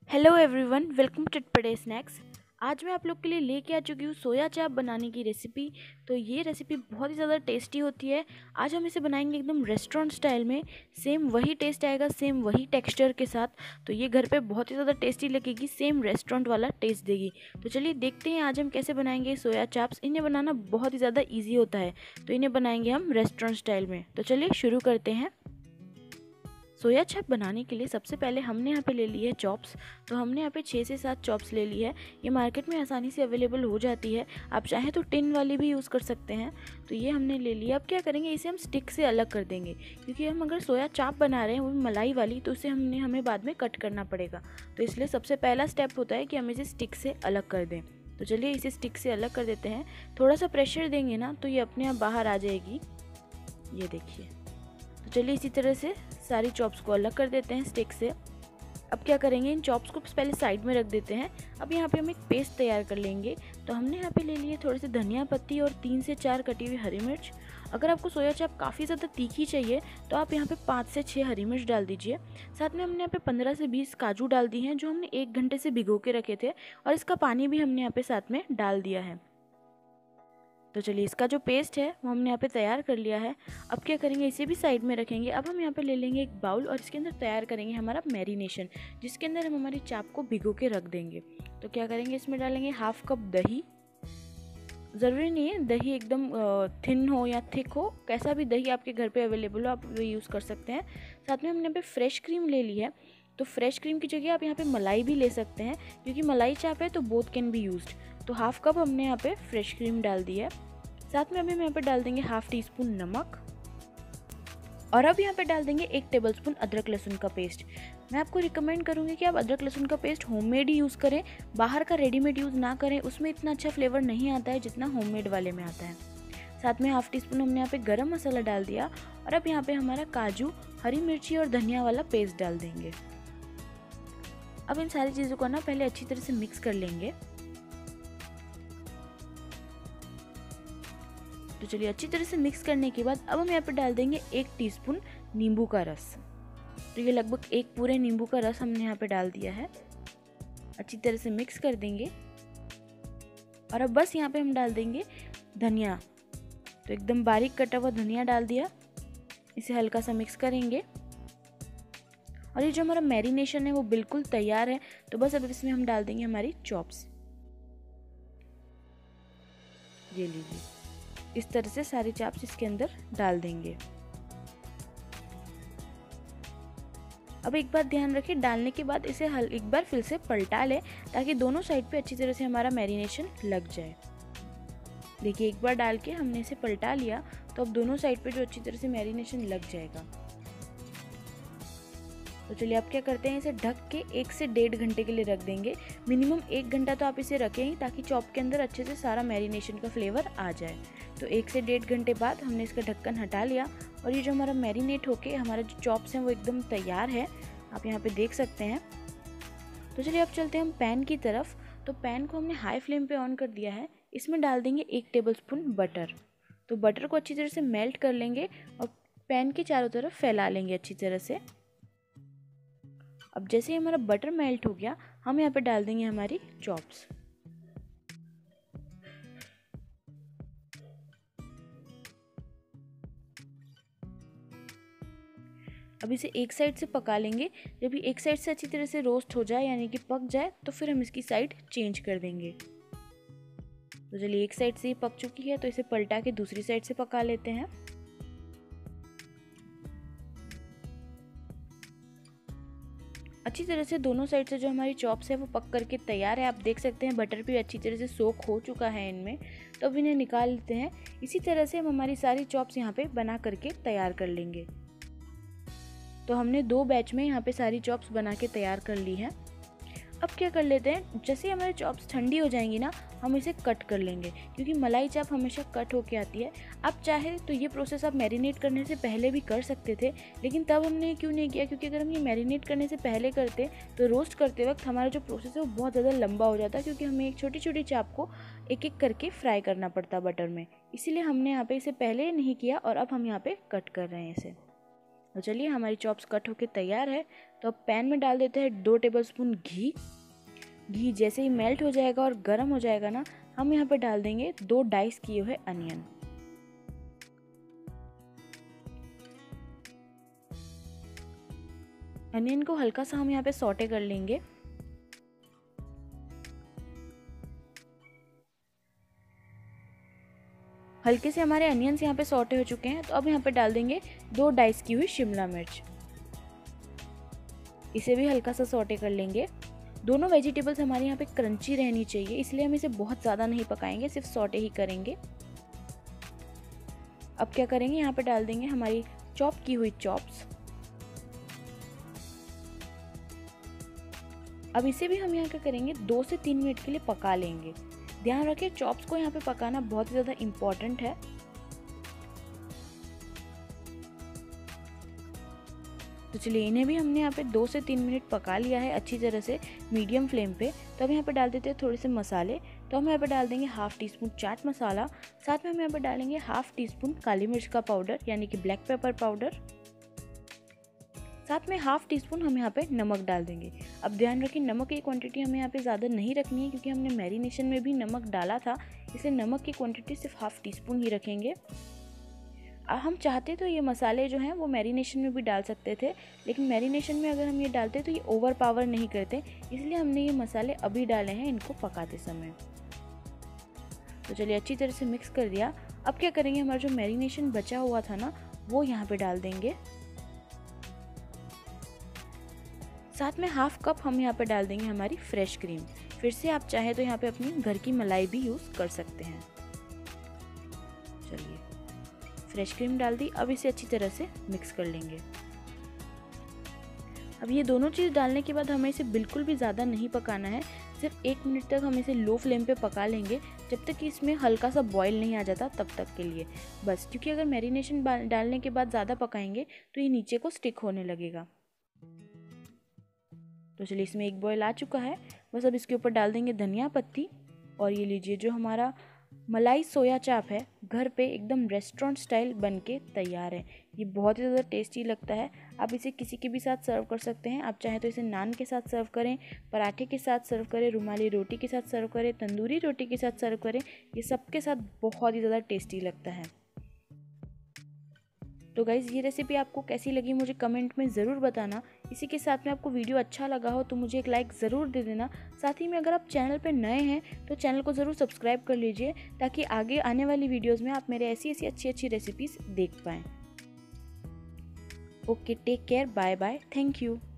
Hello everyone, welcome to today snacks. आज मैं आप लोग के लिए लेके आ चुकी हूँ सोया चाप बनाने की रेसिपी। तो ये रेसिपी बहुत ही ज़्यादा टेस्टी होती है। आज हम इसे बनाएंगे एकदम रेस्टोरेंट स्टाइल में। सेम वही टेस्ट आएगा, सेम वही टेक्सचर के साथ। तो ये घर पे बहुत ही ज़्यादा टेस्टी लगेगी, सेम रेस्टोरेंट वाला टेस्ट देगी। तो चलिए देखते हैं आज हम कैसे बनाएंगे सोया चाप्स। इन्हें बनाना बहुत ही ज़्यादा ईजी होता है, तो इन्हें बनाएंगे हम रेस्टोरेंट स्टाइल में। तो चलिए शुरू करते हैं। सोया चाप बनाने के लिए सबसे पहले हमने यहाँ पे ले ली है चॉप्स। तो हमने यहाँ पे 6 से 7 चॉप्स ले ली है। ये मार्केट में आसानी से अवेलेबल हो जाती है, आप चाहें तो टिन वाली भी यूज़ कर सकते हैं। तो ये हमने ले लिया। अब क्या करेंगे, इसे हम स्टिक से अलग कर देंगे, क्योंकि हम अगर सोया चाप बना रहे हैं वो भी मलाई वाली, तो उसे हमें बाद में कट करना पड़ेगा। तो इसलिए सबसे पहला स्टेप होता है कि हम इसे स्टिक से अलग कर दें। तो चलिए इसे स्टिक से अलग कर देते हैं। थोड़ा सा प्रेशर देंगे ना तो ये अपने आप बाहर आ जाएगी, ये देखिए। तो चलिए इसी तरह से सारी चॉप्स को अलग कर देते हैं स्टिक से। अब क्या करेंगे, इन चॉप्स को पहले साइड में रख देते हैं। अब यहाँ पे हम एक पेस्ट तैयार कर लेंगे। तो हमने यहाँ पे ले लिए थोड़े से धनिया पत्ती और 3 से 4 कटी हुई हरी मिर्च। अगर आपको सोया चाप काफ़ी ज़्यादा तीखी चाहिए तो आप यहाँ पे 5 से 6 हरी मिर्च डाल दीजिए। साथ में हमने यहाँ पे 15 से 20 काजू डाल दिए हैं, जो हमने 1 घंटे से भिगो के रखे थे, और इसका पानी भी हमने यहाँ पे साथ में डाल दिया है। तो चलिए इसका जो पेस्ट है वो हमने यहाँ पे तैयार कर लिया है। अब क्या करेंगे, इसे भी साइड में रखेंगे। अब हम यहाँ पे ले लेंगे एक बाउल और इसके अंदर तैयार करेंगे हमारा मैरिनेशन, जिसके अंदर हम हमारी चाप को भिगो के रख देंगे। तो क्या करेंगे, इसमें डालेंगे हाफ कप दही। ज़रूरी नहीं है दही एकदम थिन हो या थिक हो, कैसा भी दही आपके घर पे अवेलेबल हो आप वो यूज़ कर सकते हैं। साथ में हमने यहाँ पे फ्रेश क्रीम ले ली है। तो फ्रेश क्रीम की जगह आप यहाँ पे मलाई भी ले सकते हैं, क्योंकि मलाई चाप है तो बोथ कैन बी यूज्ड। तो हाफ कप हमने यहाँ पे फ्रेश क्रीम डाल दी है। साथ में अभी हम यहाँ पे डाल देंगे हाफ टी स्पून नमक, और अब यहाँ पे डाल देंगे 1 टेबलस्पून अदरक लहसुन का पेस्ट। मैं आपको रिकमेंड करूँगी कि आप अदरक लहसुन का पेस्ट होममेड ही यूज़ करें, बाहर का रेडीमेड यूज़ ना करें। उसमें इतना अच्छा फ्लेवर नहीं आता है जितना होममेड वाले में आता है। साथ में हाफ टी स्पून हमने यहाँ पे गरम मसाला डाल दिया, और अब यहाँ पे हमारा काजू, हरी मिर्ची और धनिया वाला पेस्ट डाल देंगे। अब इन सारी चीज़ों को ना पहले अच्छी तरह से मिक्स कर लेंगे। तो चलिए अच्छी तरह से मिक्स करने के बाद अब हम यहाँ पे डाल देंगे 1 टीस्पून नींबू का रस। तो ये लगभग 1 पूरे नींबू का रस हमने यहाँ पे डाल दिया है। अच्छी तरह से मिक्स कर देंगे, और अब बस यहाँ पे हम डाल देंगे धनिया। तो एकदम बारीक कटा हुआ धनिया डाल दिया। इसे हल्का सा मिक्स करेंगे, और ये जो हमारा मैरिनेशन है वो बिल्कुल तैयार है। तो बस अब इसमें हम डाल देंगे हमारी चॉप्स। ये लीजिए, इस तरह से सारी चाप्स इसके अंदर डाल देंगे। अब एक बात ध्यान रखें, डालने के बाद इसे एक बार फिर से पलटा लें, ताकि दोनों साइड पे अच्छी तरह से हमारा मैरिनेशन लग जाए। देखिए एक बार डाल के हमने इसे पलटा लिया, तो अब दोनों साइड पे जो अच्छी तरह से मैरिनेशन लग जाएगा। तो चलिए अब क्या करते हैं, इसे ढक के 1 से 1.5 घंटे के लिए रख देंगे। मिनिमम 1 घंटा तो आप इसे रखें ही, ताकि चॉप के अंदर अच्छे से सारा मैरिनेशन का फ्लेवर आ जाए। तो 1 से 1.5 घंटे बाद हमने इसका ढक्कन हटा लिया, और ये जो हमारा मैरिनेट होके हमारा जो चॉप्स हैं वो एकदम तैयार है, आप यहाँ पे देख सकते हैं। तो चलिए अब चलते हैं हम पैन की तरफ। तो पैन को हमने हाई फ्लेम पे ऑन कर दिया है। इसमें डाल देंगे 1 टेबलस्पून बटर। तो बटर को अच्छी तरह से मेल्ट कर लेंगे, और पैन के चारों तरफ फैला लेंगे अच्छी तरह से। अब जैसे ही हमारा बटर मेल्ट हो गया, हम यहाँ पे डाल देंगे हमारी चॉप्स। अब इसे एक साइड से पका लेंगे। जब ये एक साइड से अच्छी तरह से रोस्ट हो जाए, यानी कि पक जाए, तो फिर हम इसकी साइड चेंज कर देंगे। तो चलिए एक साइड से ये पक चुकी है, तो इसे पलटा के दूसरी साइड से पका लेते हैं। अच्छी तरह से दोनों साइड से जो हमारी चॉप्स है वो पक करके तैयार है। आप देख सकते हैं बटर भी अच्छी तरह से सोक हो चुका है इनमें। तो अब इन्हें निकाल लेते हैं। इसी तरह से हम हमारी सारी चॉप्स यहाँ पे बना करके तैयार कर लेंगे। तो हमने 2 बैच में यहाँ पे सारी चॉप्स बना के तैयार कर ली है। अब क्या कर लेते हैं, जैसे हमारी चॉप्स ठंडी हो जाएंगी ना, हम इसे कट कर लेंगे, क्योंकि मलाई चाप हमेशा कट होके आती है। आप चाहे तो ये प्रोसेस आप मैरिनेट करने से पहले भी कर सकते थे, लेकिन तब हमने क्यों नहीं किया, क्योंकि अगर हम ये मैरिनेट करने से पहले करते तो रोस्ट करते वक्त हमारा जो प्रोसेस है वो बहुत ज़्यादा लंबा हो जाता, क्योंकि हमें एक छोटी छोटी चाप को एक एक करके फ्राई करना पड़ता बटर में। इसीलिए हमने यहाँ पर इसे पहले नहीं किया, और अब हम यहाँ पर कट कर रहे हैं इसे। तो चलिए हमारी चॉप्स कट होके तैयार है। तो अब पैन में डाल देते हैं 2 टेबलस्पून घी। घी जैसे ही मेल्ट हो जाएगा और गर्म हो जाएगा ना, हम यहाँ पे डाल देंगे 2 डाइस किए हुए अनियन। अनियन को हल्का सा हम यहाँ पे सौटे कर लेंगे। हल्के से हमारे अनियंस यहाँ पे सौटे हो चुके हैं। तो अब यहाँ पे डाल देंगे 2 डाइस की हुई शिमला मिर्च। इसे भी हल्का सा सौटे कर लेंगे। दोनों वेजिटेबल्स हमारे यहाँ पे क्रंची रहनी चाहिए, इसलिए हम इसे बहुत ज़्यादा नहीं पकाएंगे, सिर्फ सौटे ही करेंगे। अब क्या करेंगे, यहाँ पे डाल देंगे हमारी चॉप की हुई चॉप्स। अब इसे भी हम यहाँ क्या करेंगे, 2 से 3 मिनट के लिए पका लेंगे। ध्यान रखें चॉप्स को यहाँ पे पकाना बहुत ज़्यादा इम्पॉर्टेंट है। तो चलिए इन्हें भी हमने यहाँ पे 2 से 3 मिनट पका लिया है अच्छी तरह से मीडियम फ्लेम पे। तो अब यहाँ पे डाल देते हैं थोड़े से मसाले। तो हम यहाँ पे डाल देंगे 1/2 टीस्पून चाट मसाला। साथ में हम यहाँ पे डालेंगे 1/2 टीस्पून काली मिर्च का पाउडर यानी कि ब्लैक पेपर पाउडर। साथ में 1/2 टीस्पून हम यहाँ पे नमक डाल देंगे। अब ध्यान रखें नमक की क्वांटिटी हमें यहाँ पे ज़्यादा नहीं रखनी है, क्योंकि हमने मैरिनेशन में भी नमक डाला था, इसलिए नमक की क्वांटिटी सिर्फ 1/2 टीस्पून ही रखेंगे। हम चाहते तो ये मसाले जो हैं वो मैरिनेशन में भी डाल सकते थे, लेकिन मैरिनेशन में अगर हम ये डालते तो ये ओवर पावर नहीं करते, इसलिए हमने ये मसाले अभी डाले हैं इनको पकाते समय। तो चलिए अच्छी तरह से मिक्स कर दिया। अब क्या करेंगे, हमारा जो मैरिनेशन बचा हुआ था ना वो यहाँ पे डाल देंगे। साथ में 1/2 कप हम यहाँ पे डाल देंगे हमारी फ्रेश क्रीम। फिर से आप चाहे तो यहाँ पे अपनी घर की मलाई भी यूज़ कर सकते हैं। चलिए फ्रेश क्रीम डाल दी। अब इसे अच्छी तरह से मिक्स कर लेंगे। अब ये दोनों चीज़ डालने के बाद हमें इसे बिल्कुल भी ज़्यादा नहीं पकाना है, सिर्फ 1 मिनट तक हम इसे लो फ्लेम पे पका लेंगे, जब तक कि इसमें हल्का सा बॉईल नहीं आ जाता तब तक के लिए बस। क्योंकि अगर मैरिनेशन डालने के बाद ज़्यादा पकाएंगे तो ये नीचे को स्टिक होने लगेगा। तो चलिए इसमें 1 बॉईल आ चुका है, बस अब इसके ऊपर डाल देंगे धनिया पत्ती। और ये लीजिए जो हमारा मलाई सोया चाप है घर पे एकदम रेस्टोरेंट स्टाइल बन के तैयार है। ये बहुत ही ज़्यादा टेस्टी लगता है। आप इसे किसी के भी साथ सर्व कर सकते हैं। आप चाहे तो इसे नान के साथ सर्व करें, पराठे के साथ सर्व करें, रुमाली रोटी के साथ सर्व करें, तंदूरी रोटी के साथ सर्व करें, ये सब के साथ बहुत ही ज़्यादा टेस्टी लगता है। तो गाइज़ ये रेसिपी आपको कैसी लगी मुझे कमेंट में ज़रूर बताना। इसी के साथ में आपको वीडियो अच्छा लगा हो तो मुझे एक लाइक ज़रूर दे देना। साथ ही में अगर आप चैनल पर नए हैं तो चैनल को ज़रूर सब्सक्राइब कर लीजिए, ताकि आगे आने वाली वीडियोज़ में आप मेरे ऐसी अच्छी रेसिपीज़ देख पाएँ। Okay, take care, bye bye, thank you.